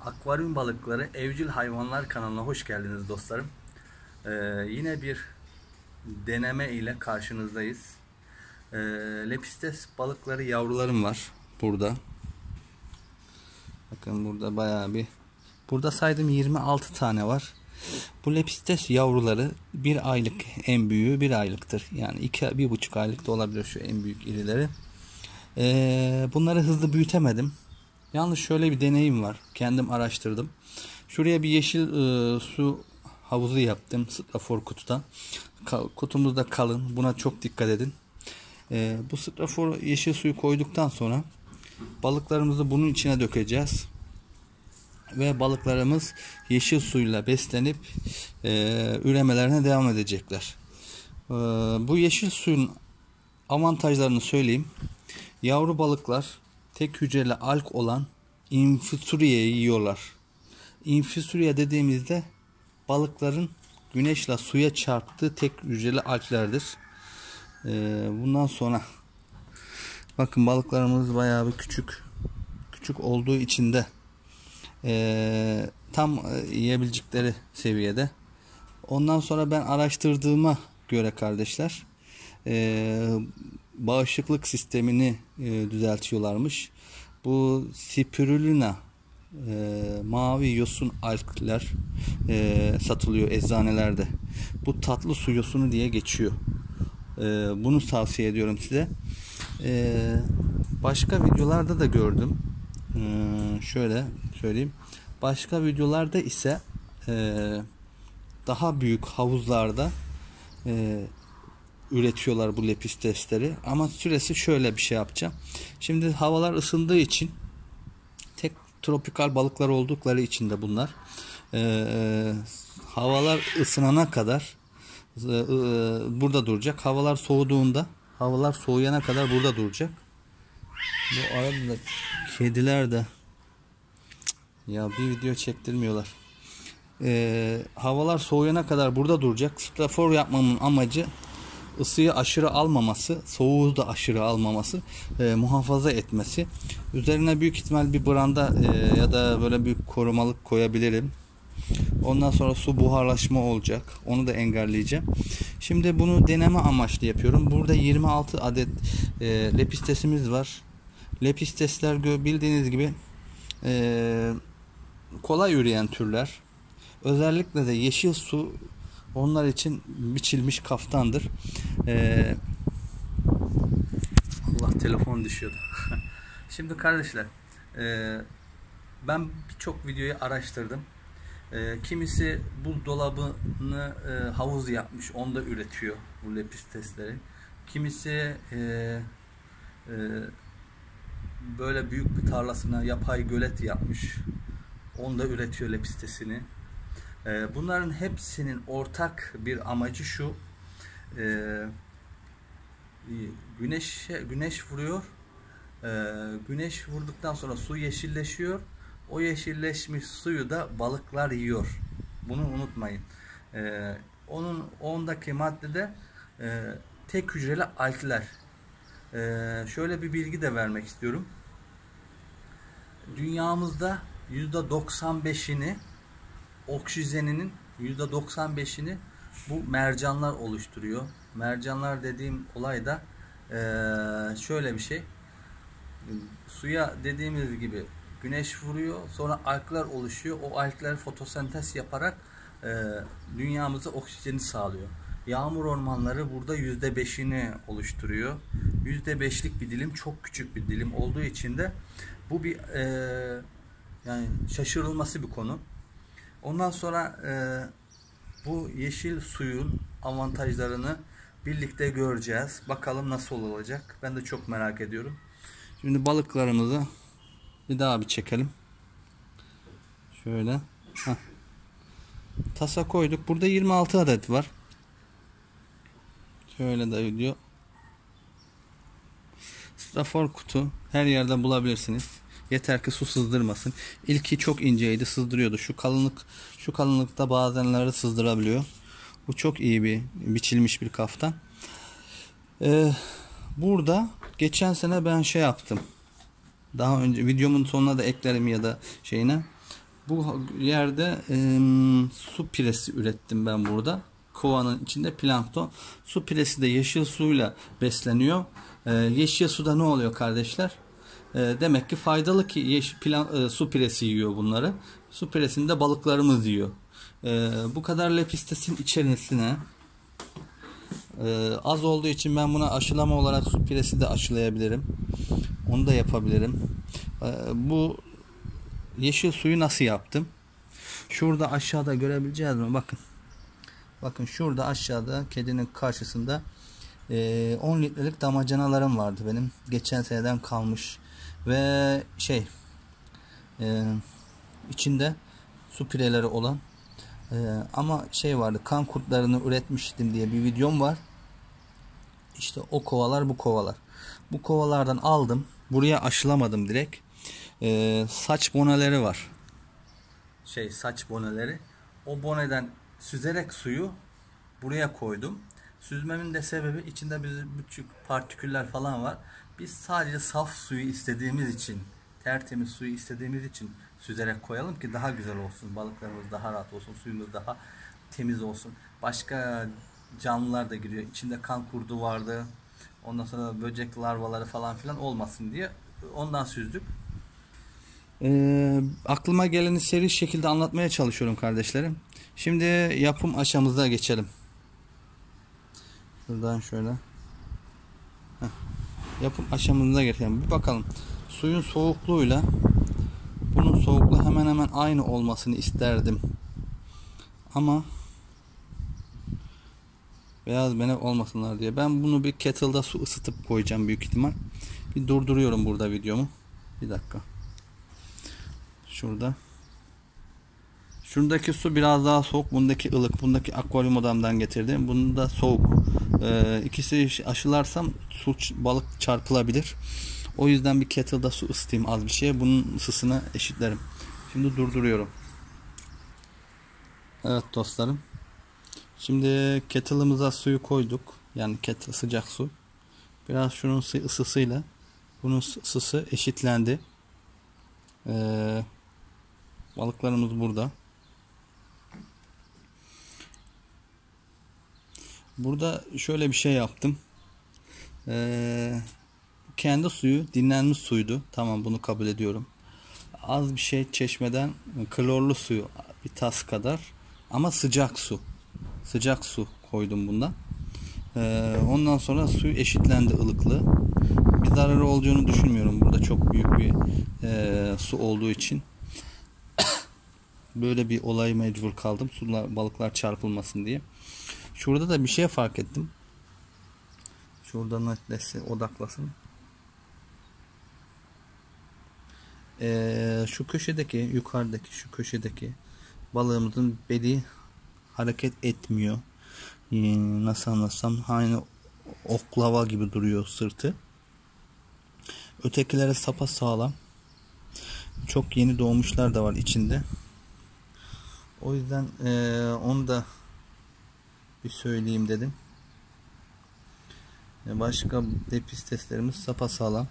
Akvaryum Balıkları Evcil Hayvanlar kanalına hoş geldiniz dostlarım. Yine bir deneme ile karşınızdayız. Lepistes balıkları yavrularım var burada. Bakın burada bayağı bir. Burada saydım 26 tane var. Bu lepistes yavruları bir aylık, en büyüğü bir aylıktır. Yani 1,5 aylık da olabilir şu en büyük irileri. Bunları hızlı büyütemedim. Yalnız şöyle bir deneyim var. Kendim araştırdım. Şuraya bir yeşil su havuzu yaptım. Strafor kutuda. Kutumuz da kalın. Buna çok dikkat edin. Bu strafor yeşil suyu koyduktan sonra balıklarımızı bunun içine dökeceğiz. Ve balıklarımız yeşil suyla beslenip üremelerine devam edecekler. Bu yeşil suyun avantajlarını söyleyeyim. Yavru balıklar tek hücreli alg olan infusoria'yı yiyorlar. Infusoria dediğimizde balıkların güneşle suya çarptığı tek hücreli alglerdir. Bundan sonra bakın balıklarımız bayağı bir küçük olduğu için de tam yiyebilecekleri seviyede. Ondan sonra ben araştırdığıma göre kardeşler bağışıklık sistemini düzeltiyorlarmış. Bu spirulina mavi yosun algler satılıyor eczanelerde. Bu tatlı su yosunu diye geçiyor. Bunu tavsiye ediyorum size. Başka videolarda da gördüm. Şöyle söyleyeyim. Başka videolarda ise daha büyük havuzlarda üretiyorlar bu lepistesleri. Ama süresi şöyle bir şey yapacağım. Şimdi havalar ısındığı için tek tropikal balıklar oldukları için de bunlar havalar ısınana kadar burada duracak. Havalar soğuyana kadar burada duracak. Bu arada da kediler de ya bir video çektirmiyorlar. Havalar soğuyana kadar burada duracak. Strafor yapmamın amacı ısıyı aşırı almaması, soğuğu da aşırı almaması, muhafaza etmesi. Üzerine büyük ihtimal bir branda ya da böyle bir korumalık koyabilirim. Ondan sonra su buharlaşma olacak. Onu da engelleyeceğim. Şimdi bunu deneme amaçlı yapıyorum. Burada 26 adet lepistesimiz var. Lepistesler bildiğiniz gibi kolay üreyen türler. Özellikle de yeşil su onlar için biçilmiş kaftandır. Allah, telefon düşüyordu. Şimdi kardeşler, ben birçok videoyu araştırdım. Kimisi buzdolabını havuz yapmış, onda üretiyor bu lepistesleri. Kimisi böyle büyük bir tarlasına yapay gölet yapmış, onda üretiyor lepistesini. Bunların hepsinin ortak bir amacı şu: güneş vuruyor. Güneş vurduktan sonra su yeşilleşiyor. O yeşilleşmiş suyu da balıklar yiyor. Bunu unutmayın. Ondaki maddede tek hücreli algler. Şöyle bir bilgi de vermek istiyorum. Dünyamızda %95'ini, oksijeninin %95'ini bu mercanlar oluşturuyor. Mercanlar dediğim olay da şöyle bir şey. Suya dediğimiz gibi güneş vuruyor, sonra algler oluşuyor. O algler fotosentez yaparak dünyamıza oksijeni sağlıyor. Yağmur ormanları burada %5'ini oluşturuyor. %5'lik bir dilim, çok küçük bir dilim olduğu için de bu bir yani şaşırılması bir konu. Ondan sonra bu yeşil suyun avantajlarını birlikte göreceğiz. Bakalım nasıl olacak. Ben de çok merak ediyorum. Şimdi balıklarımızı bir daha bir çekelim. Şöyle. Tasa koyduk. Burada 26 adet var. Şöyle de video. Strafor kutu her yerde bulabilirsiniz. Yeter ki su sızdırmasın. İlki çok inceydi, sızdırıyordu. Şu kalınlıkta bazenleri sızdırabiliyor. Bu çok iyi bir biçilmiş bir kaftan. Burada geçen sene ben şey yaptım. Daha önce videomun sonuna da eklerim ya da şeyine. Bu yerde su piresi ürettim ben burada. Kovanın içinde plankton. Su piresi de yeşil suyla besleniyor. Yeşil suda ne oluyor kardeşler? Demek ki faydalı ki su piresi yiyor bunları. Su piresini de balıklarımız yiyor. Bu kadar lepistesin içerisine az olduğu için ben buna aşılama olarak su piresi de aşılayabilirim. Onu da yapabilirim. Bu yeşil suyu nasıl yaptım? Şurada aşağıda görebileceğiz mi? Bakın. Bakın şurada aşağıda kedinin karşısında 10 litrelik damacanalarım vardı benim. Geçen seneden kalmış. Ve içinde su pireleri olan ama vardı, kan kurtlarını üretmiştim diye bir videom var. İşte o kovalar, bu kovalar. Bu kovalardan aldım. Buraya aşılamadım direkt. Saç boneleri var. Saç boneleri. O boneden süzerek suyu buraya koydum. Süzmemin de sebebi, içinde bir küçük partiküller falan var. Biz sadece saf suyu istediğimiz için, tertemiz suyu istediğimiz için süzerek koyalım ki daha güzel olsun. Balıklarımız daha rahat olsun. Suyumuz daha temiz olsun. Başka canlılar da giriyor. İçinde kan kurdu vardı. Ondan sonra böcek larvaları falan filan olmasın diye ondan süzdük. Aklıma geleni seri şekilde anlatmaya çalışıyorum kardeşlerim. Şimdi yapım aşamamıza geçelim. Şuradan şöyle. Yapım aşamamıza geçelim. Bir bakalım. Suyun soğukluğuyla bunun soğukluğu hemen hemen aynı olmasını isterdim. Ama beyaz benek olmasınlar diye. Ben bunu bir kettle'da su ısıtıp koyacağım büyük ihtimal. Bir durduruyorum burada videomu. Bir dakika. Şurada. Şuradaki su biraz daha soğuk. Bundaki ılık. Bundaki akvaryum odamdan getirdim. Bunu da soğuk. İkisi aşılarsam balık çarpılabilir. O yüzden bir kettle'da su ısıtayım az bir şey. Bunun ısısını eşitlerim. Şimdi durduruyorum. Evet dostlarım. Şimdi kettle'ımıza suyu koyduk. Yani kettle sıcak su. Biraz şunun ısısıyla bunun ısısı eşitlendi. Balıklarımız burada. Burada şöyle bir şey yaptım. Kendi suyu dinlenmiş suydu. Tamam, bunu kabul ediyorum. Az bir şey çeşmeden klorlu suyu bir tas kadar ama sıcak su. Sıcak su koydum bundan. Ondan sonra suyu eşitlendi ılıklığı. Bir zararı olduğunu düşünmüyorum. Burada çok büyük bir su olduğu için. Böyle bir olay mecbur kaldım. Balıklar çarpılmasın diye. Şurada da bir şey fark ettim. Şurada netleşsin, odaklasın. Şu köşedeki, yukarıdaki şu köşedeki balığımızın beli hareket etmiyor. Nasıl anlatsam, aynı oklava gibi duruyor sırtı. Ötekileri sapasağlam. Çok yeni doğmuşlar da var içinde. O yüzden onu da bir söyleyeyim dedim. Başka lepisteslerimiz sapasağlam.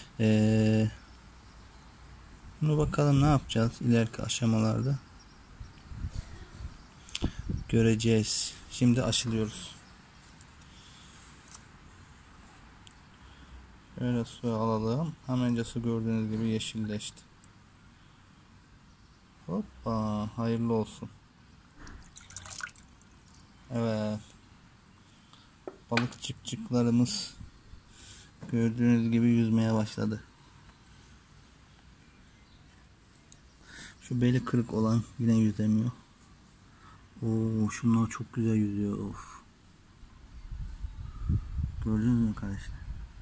Bunu bakalım ne yapacağız ileriki aşamalarda. Göreceğiz. Şimdi aşılıyoruz. Şöyle suyu alalım. Hemen su gördüğünüz gibi yeşilleşti. Hoppa, hayırlı olsun. Evet. Balıkçıklarımız gördüğünüz gibi yüzmeye başladı. Şu beli kırık olan yine yüzemiyor. Oo, şunlar çok güzel yüzüyor. Of. Gördünüz mü arkadaşlar?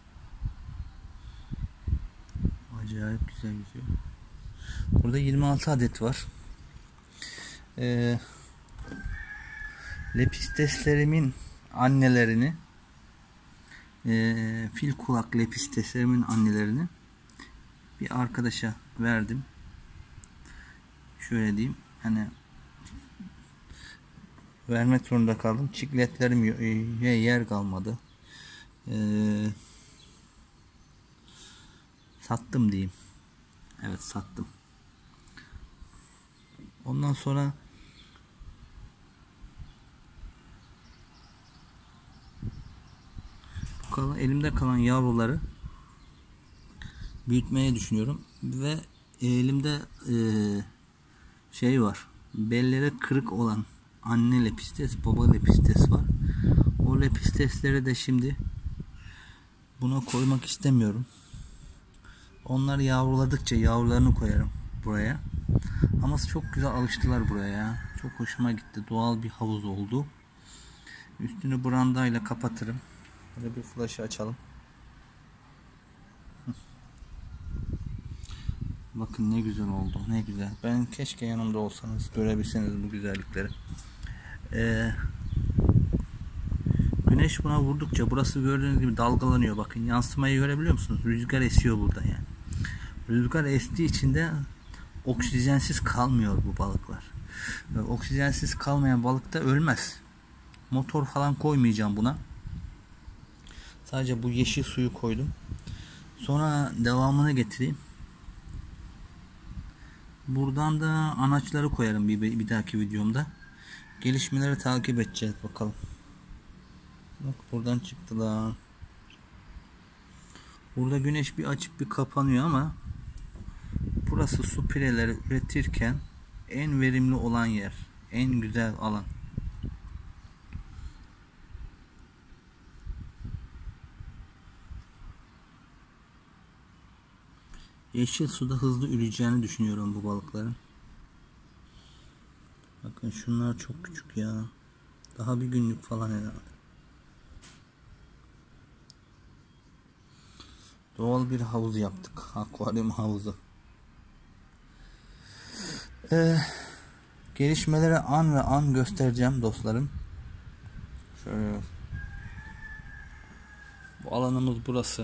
Acayip güzel yüzüyor. Burada 26 adet var. Lepisteslerimin annelerini, fil kulak lepisteslerimin annelerini bir arkadaşa verdim. Şöyle diyeyim, hani vermek zorunda kaldım. Çikletlerim yer kalmadı. Sattım diyeyim. Evet, sattım. Ondan sonra elimde kalan yavruları büyütmeye düşünüyorum ve elimde şey var, belleri kırık olan anne lepistes, baba lepistes var. O lepistesleri de şimdi buna koymak istemiyorum. Onlar yavruladıkça yavrularını koyarım buraya. Ama çok güzel alıştılar buraya ya. Çok hoşuma gitti. Doğal bir havuz oldu. Üstünü brandayla kapatırım. Böyle bir flaşı açalım. Bakın ne güzel oldu. Ne güzel. Ben keşke yanımda olsanız, görebilseniz bu güzellikleri. Güneş buna vurdukça burası gördüğünüz gibi dalgalanıyor. Bakın yansımayı görebiliyor musunuz? Rüzgar esiyor burada yani. Rüzgar estiği için de oksijensiz kalmıyor bu balıklar. Oksijensiz kalmayan balık da ölmez. Motor falan koymayacağım buna. Sadece bu yeşil suyu koydum. Sonra devamını getireyim. Buradan da anaçları koyarım bir dahaki videomda. Gelişmeleri takip edeceğiz bakalım. Bak buradan çıktılar. Burada güneş bir açıp bir kapanıyor ama burası su pireleri üretirken en verimli olan yer. En güzel alan. Yeşil suda hızlı üreyeceğini düşünüyorum bu balıkların. Bakın şunlar çok küçük ya. Daha bir günlük falan herhalde. Doğal bir havuz yaptık. Akvaryum havuzu. Gelişmeleri an ve an göstereceğim dostlarım. Şöyle. Bu alanımız burası.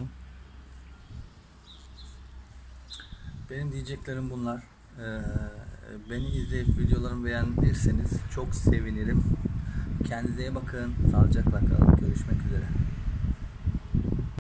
Benim diyeceklerim bunlar. Beni izleyip videolarımı beğendiyseniz çok sevinirim. Kendinize iyi bakın. Sağlıcakla kalın. Görüşmek üzere.